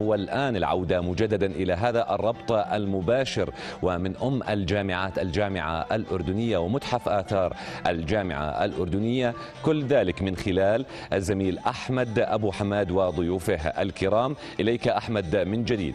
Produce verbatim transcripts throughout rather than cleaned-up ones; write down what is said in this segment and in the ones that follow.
والآن العودة مجددا إلى هذا الربط المباشر ومن أم الجامعات الجامعة الأردنية ومتحف آثار الجامعة الأردنية، كل ذلك من خلال الزميل أحمد أبو حماد وضيوفه الكرام. إليك أحمد من جديد.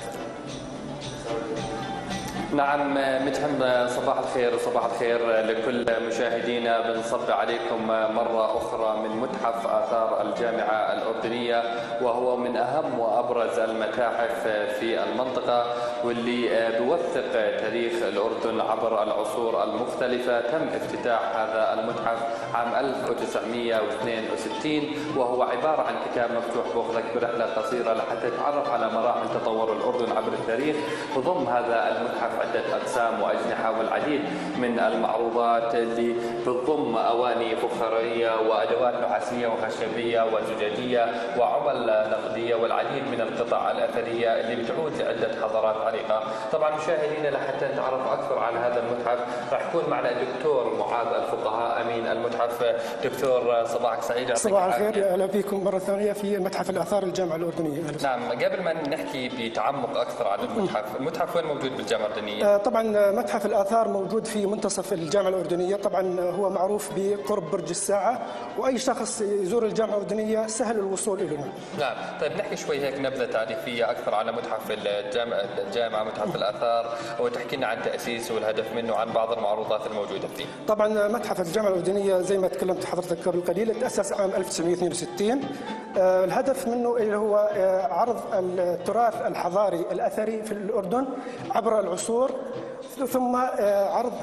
نعم متهم، صباح الخير وصباح الخير لكل مشاهدينا. بنصب عليكم مرة أخرى من متحف آثار الجامعة الأردنية، وهو من أهم وأبرز المتاحف في المنطقة، واللي بيوثق تاريخ الأردن عبر العصور المختلفة. تم افتتاح هذا المتحف عام ألف وتسعمئة واثنين وستين، وهو عبارة عن كتاب مفتوح بأخذك برحلة قصيرة لحتى تتعرف على مراحل تطور الأردن عبر التاريخ. وضم هذا المتحف عدة أقسام وأجنحة والعديد من المعروضات اللي بتضم أواني فخارية وأدوات نحاسية وخشبية وزجاجية وعمل نقدية والعديد من القطع الأثرية اللي بتعود لعدة حضارات عريقة. طبعا مشاهدينا لحتى نتعرف أكثر عن هذا المتحف راح يكون معنا الدكتور معاذ الفقهاء أمين المتحف. دكتور صباحك سعيد. صباح الخير، أهلا بكم مرة ثانية في متحف الآثار الجامعة الأردنية. نعم، قبل ما نحكي بتعمق أكثر عن المتحف، المتحف وين موجود بالجامعة الأردنية؟ طبعا متحف الآثار موجود في منتصف الجامعة الأردنية، طبعا هو معروف بقرب برج الساعة، وأي شخص يزور الجامعة الأردنية سهل الوصول إليه. نعم، طيب نحكي شوي هيك نبذة تعريفية أكثر على متحف الجامعة, الجامعة متحف الآثار، وتحكي لنا عن تأسيسه والهدف منه وعن بعض المعروضات الموجودة فيه. طبعا متحف الجامعة الأردنية زي ما تكلمت حضرتك قبل قليل تأسس عام ألف وتسعمئة واثنين وستين. الهدف منه اللي هو عرض التراث الحضاري الأثري في الأردن عبر العصور، ثم عرض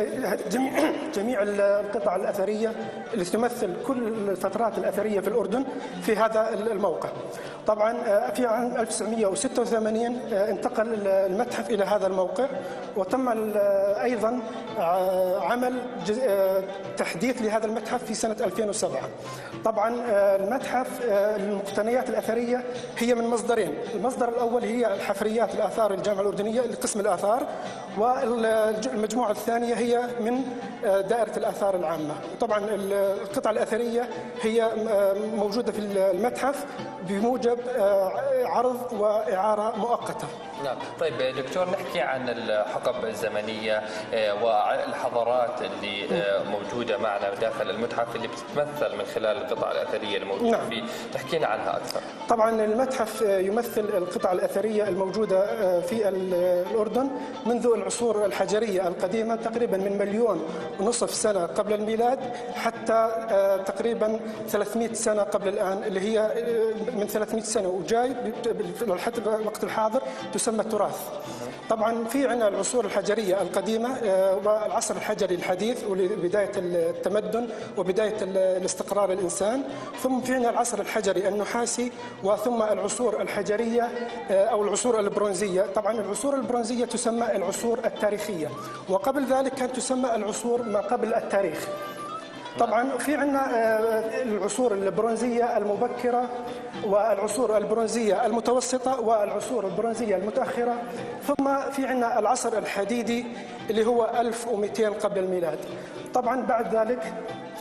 جميع القطع الأثرية اللي تمثل كل الفترات الأثرية في الأردن في هذا الموقع. طبعا في عام ألف وتسعمئة وستة وثمانين انتقل المتحف إلى هذا الموقع، وتم أيضا عمل تحديث لهذا المتحف في سنة ألفين وسبعة. طبعا المتحف المقتنيات الأثرية هي من مصدرين، المصدر الأول هي الحفريات الآثار الجامعة الأردنية لقسم الآثار، والمجموعة الثانية هي من دائرة الآثار العامة. طبعا القطع الأثرية هي موجودة في المتحف بموجب عرض وإعارة مؤقتة. نعم، طيب دكتور نحكي عن الحقب الزمنية والحضارات اللي موجودة معنا داخل المتحف اللي بتتمثل من خلال القطع الأثرية الموجودة نعم. فيه، تحكي لنا عنها أكثر. طبعا المتحف يمثل القطع الأثرية الموجودة في الأردن منذ العصور الحجرية القديمة، تقريبا من مليون ونصف سنة قبل الميلاد حتى تقريبا ثلاثمئة سنة قبل الآن، اللي هي من ثلاثمئة سنة وجاي حتى الوقت الحاضر تسمى التراث. طبعا في عندنا العصور الحجرية القديمة والعصر الحجري الحديث وبداية التمدن وبداية الاستقرار الإنسان، ثم في عندنا العصر الحجري النحاسي، وثم العصور الحجرية أو العصور البرونزية. طبعا العصور البرونزية تسمى العصور التاريخية، وقبل ذلك كانت تسمى العصور ما قبل التاريخ. طبعا في عندنا العصور البرونزية المبكرة والعصور البرونزية المتوسطة والعصور البرونزية المتأخرة، ثم في عندنا العصر الحديدي اللي هو ألف ومئتين قبل الميلاد. طبعا بعد ذلك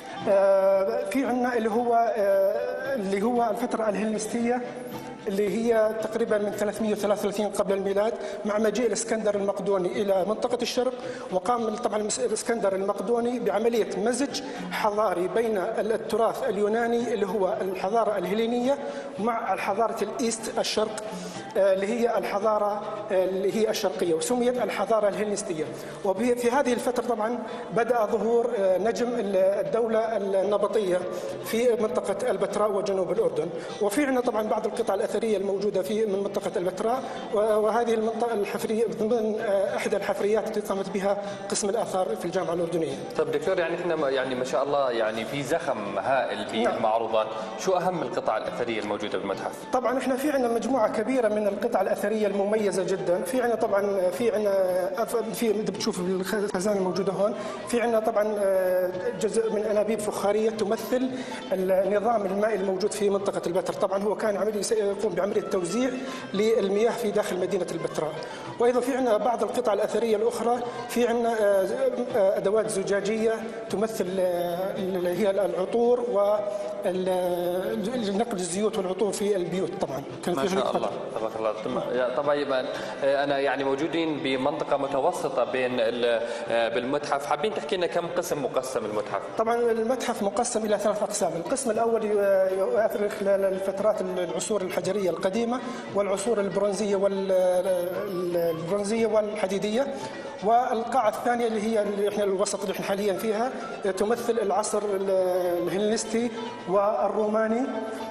في عندنا اللي هو اللي هو الفترة الهلينستية اللي هي تقريبا من ثلاثمئة وثلاثة وثلاثين قبل الميلاد، مع مجيء الاسكندر المقدوني إلى منطقة الشرق. وقام طبعا الاسكندر المقدوني بعملية مزج حضاري بين التراث اليوناني اللي هو الحضارة الهلينية مع الحضارة الإيست الشرق اللي هي الحضارة اللي هي الشرقية، وسميت الحضارة الهلينستية. وفي هذه الفترة طبعا بدأ ظهور نجم الدولة النبطية في منطقة البتراء وجنوب الأردن. وفي عندنا طبعا بعض القطع الأثرية الموجودة في من منطقة البتراء، وهذه المنطقة الحفرية ضمن إحدى الحفريات التي قامت بها قسم الآثار في الجامعة الأردنية. طيب دكتور، يعني احنا يعني ما شاء الله يعني في زخم هائل بالمعروضات، شو أهم القطع الأثرية الموجودة بالمتحف؟ طبعا احنا في عندنا مجموعة كبيرة من القطع الأثرية المميزة جدا. في عندنا طبعا في عندنا في بتشوف الخزانة الموجودة هون، في عندنا طبعا جزء من أنابيب فخارية تمثل النظام المائي الموجود في منطقة البتراء. طبعا هو كان عملي يقوم بعملية توزيع للمياه في داخل مدينة البتراء. وأيضا في عندنا بعض القطع الأثرية الأخرى، في عندنا أدوات زجاجية تمثل اللي هي العطور نقل الزيوت والعطور في البيوت. طبعا كان ما شاء الله تبارك الله. طبعا انا يعني موجودين بمنطقه متوسطه بين بالمتحف، حابين تحكي لنا كم قسم مقسم المتحف؟ طبعا المتحف مقسم الى ثلاث اقسام، القسم الاول يؤثر خلال الفترات العصور الحجريه القديمه والعصور البرونزيه والبرونزيه والحديديه، والقاعة الثانية اللي هي اللي احنا الوسط اللي احنا حاليا فيها تمثل العصر الهلينستي والروماني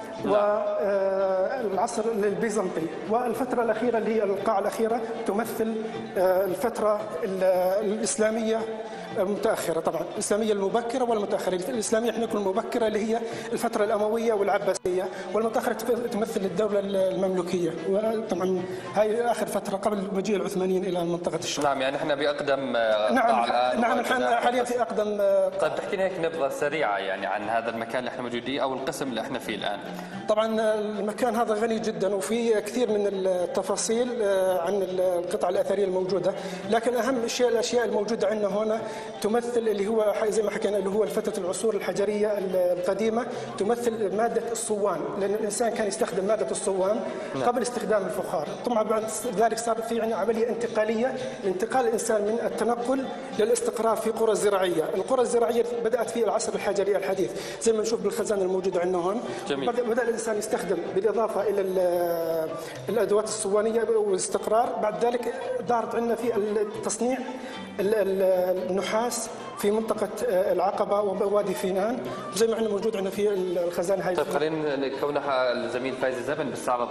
والعصر البيزنطي، والفترة الأخيرة اللي هي القاعة الأخيرة تمثل الفترة الإسلامية المتأخرة. طبعا الإسلامية المبكرة والمتأخرة، الإسلامية احنا نقول المبكرة اللي هي الفترة الأموية والعباسية، والمتأخرة تمثل الدولة المملوكية، وطبعا هاي آخر فترة قبل مجيء العثمانيين إلى منطقة الشرق. نعم يعني احنا بأقدم نعم الآن نعم احنا حاليا في أقدم. طيب تحكي لنا هيك نبذة سريعة يعني عن هذا المكان اللي احنا موجودين أو القسم اللي احنا فيه الآن. طبعا المكان هذا غني جدا وفي كثير من التفاصيل عن القطع الأثرية الموجودة، لكن أهم الأشياء الأشياء الموجودة عندنا هنا تمثل اللي هو زي ما حكينا اللي هو فترة العصور الحجرية القديمة، تمثل مادة الصوان، لأن الإنسان كان يستخدم مادة الصوان قبل استخدام الفخار. طبعا بعد ذلك صار في عندنا عملية انتقالية لانتقال الإنسان من التنقل للاستقرار في قرى زراعية. القرى الزراعية بدأت في العصر الحجري الحديث زي ما نشوف بالخزانة الموجودة عندنا هون. بدأ الإنسان يستخدم بالإضافة إلى الأدوات الصوانية والاستقرار. بعد ذلك ظهرت عندنا في التصنيع النحاس في منطقة العقبة ووادي فينان زي ما احنا موجود عندنا في الخزانة هاي. طيب خلينا كونها الزميل فايز الزبن بيستعرض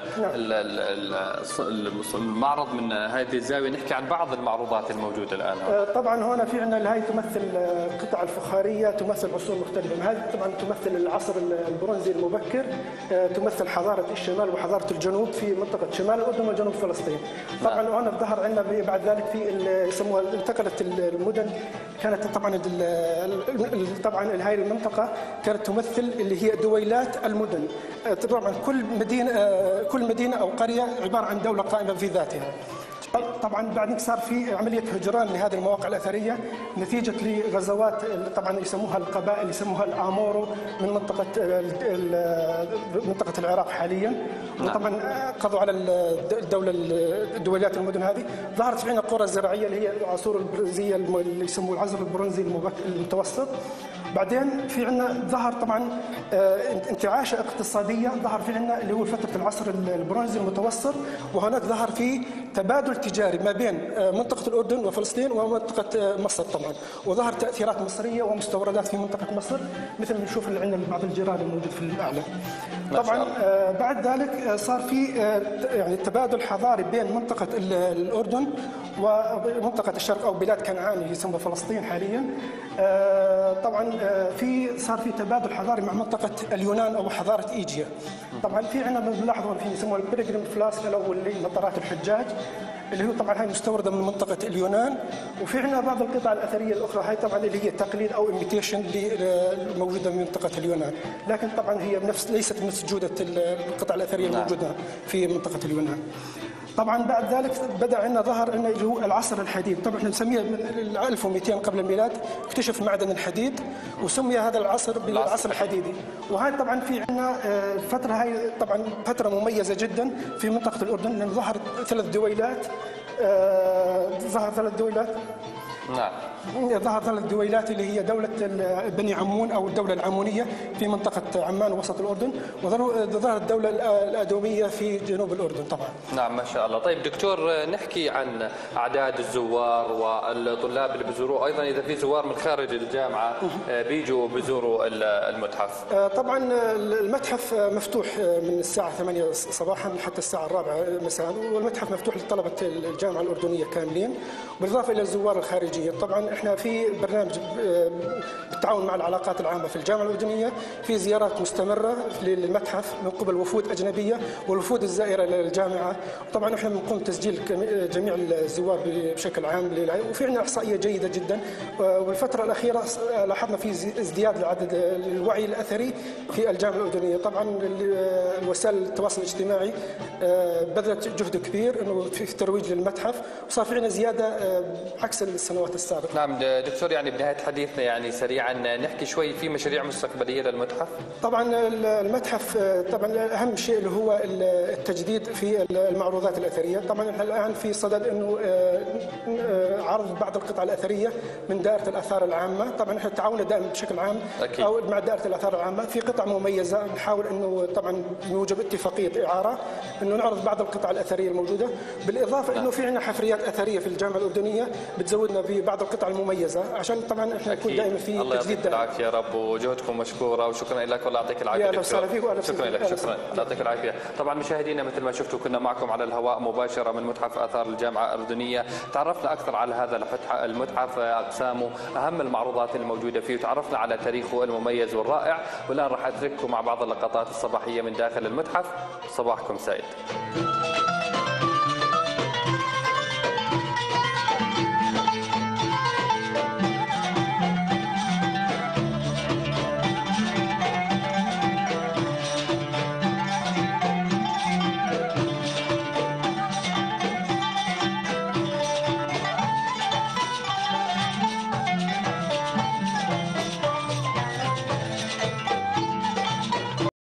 المعرض من هذه الزاوية، نحكي عن بعض المعروضات الموجودة الآن. طبعا هنا في عندنا هاي تمثل القطع الفخارية تمثل عصور مختلفة. هذه طبعا تمثل العصر البرونزي المبكر، تمثل حضارة الشمال وحضارة الجنوب في منطقة شمال الأردن وجنوب فلسطين. طبعا هنا ظهر عندنا بعد ذلك في يسموها انتقلت المدن، كانت طبعا طبعا هاي المنطقة كانت تمثل اللي هي دويلات المدن. طبعا كل مدينة كل مدينة أو قرية عبارة عن دولة قائمة في ذاتها. طبعا بعدين صار في عمليه هجران لهذه المواقع الاثريه نتيجه لغزوات طبعا يسموها القبائل يسموها الامورو من منطقه منطقه العراق حاليا، وطبعا قضوا على الدوله الدوليات المدن هذه. ظهرت في عندنا قرى زراعيه اللي هي العصور البرونزيه اللي يسموه العصر البرونزي المتوسط. بعدين في عندنا ظهر طبعا انتعاشه اقتصاديه، ظهر في عندنا اللي هو فتره العصر البرونزي المتوسط، وهناك ظهر في تبادل تجاري ما بين منطقه الاردن وفلسطين ومنطقه مصر طبعا، وظهر تاثيرات مصريه ومستوردات في منطقه مصر مثل ما نشوف اللي عندنا بعض الجيران الموجود في الاعلى. طبعا بعد ذلك صار في يعني تبادل حضاري بين منطقه الاردن ومنطقه الشرق او بلاد كنعان يسمى فلسطين حاليا. طبعا في صار في تبادل حضاري مع منطقه اليونان او حضاره ايجيا. طبعا في عندنا بنلاحظ في يسموها البريجريم فلاس او اللي مطارات الحجاج اللي هو طبعا هاي مستورده من منطقه اليونان. وفي عندنا بعض القطع الاثريه الاخرى هاي طبعا اللي هي تقليد او ايميتيشن الموجوده من منطقه اليونان، لكن طبعا هي بنفس ليست بنفس جوده القطع الاثريه الموجوده في منطقه اليونان. طبعا بعد ذلك بدا عندنا ظهر عندنا اللي هو العصر الحديد. طبعا احنا نسميه من ألف ومئتين قبل الميلاد اكتشف معدن الحديد وسمي هذا العصر بالعصر الحديدي. وهي طبعا في عندنا الفتره هاي طبعا فتره مميزه جدا في منطقه الاردن لان ظهر ثلاث دويلات ظهر ثلاث دويلات نعم ظهر ثلاث دويلات اللي هي دولة بني عمون أو الدولة العمونية في منطقة عمان وسط الأردن، وظهرت الدولة الأدومية في جنوب الأردن طبعا. نعم ما شاء الله. طيب دكتور نحكي عن أعداد الزوار والطلاب اللي بيزوروا، أيضا إذا في زوار من خارج الجامعة بيجوا بيزوروا المتحف. طبعا المتحف مفتوح من الساعة ثمانية صباحا حتى الساعة الرابعة مساء، والمتحف مفتوح لطلبة الجامعة الأردنية كاملين بالإضافة إلى الزوار الخارجية. طبعا احنا في برنامج بالتعاون مع العلاقات العامه في الجامعه الاردنيه في زيارات مستمره للمتحف من قبل وفود اجنبيه والوفود الزائره للجامعه. طبعا احنا بنقوم بتسجيل جميع الزوار بشكل عام، وفي عندنا احصائيه جيده جدا. والفتره الاخيره لاحظنا في ازدياد لعدد الوعي الاثري في الجامعه الاردنيه. طبعا وسائل التواصل الاجتماعي بذلت جهد كبير انه في الترويج للمتحف، وصار في عندنا زياده عكس السنوات السابقه. نعم دكتور، يعني بنهاية حديثنا يعني سريعا نحكي شوي في مشاريع مستقبلية للمتحف. طبعا المتحف طبعا اهم شيء اللي هو التجديد في المعروضات الاثريه. طبعا احنا الان في صدد انه عرض بعض القطع الاثريه من دائره الاثار العامه. طبعا احنا تعاوننا دائما بشكل عام أكيد. او مع دائره الاثار العامه في قطع مميزه، نحاول انه طبعا بموجب اتفاقيه اعاره انه نعرض بعض القطع الاثريه الموجوده، بالاضافه انه في عندنا حفريات اثريه في الجامعه الاردنيه بتزودنا ببعض القطع المميزه، عشان طبعا احنا نكون دائما في الله تجديد يعطيك العافيه يا رب، وجهدكم مشكوره وشكرا لك والله يعطيك العافيه. يا وسهلا فيك واهلا شكرا لك، شكرا يعطيك العافيه. طبعا مشاهدينا مثل ما شفتوا كنا معكم على الهواء مباشره من متحف اثار الجامعه الاردنيه، تعرفنا اكثر على هذا المتحف، اقسامه، اهم المعروضات الموجوده فيه، وتعرفنا على تاريخه المميز والرائع. والان راح اترككم مع بعض اللقطات الصباحيه من داخل المتحف. صباحكم سعيد.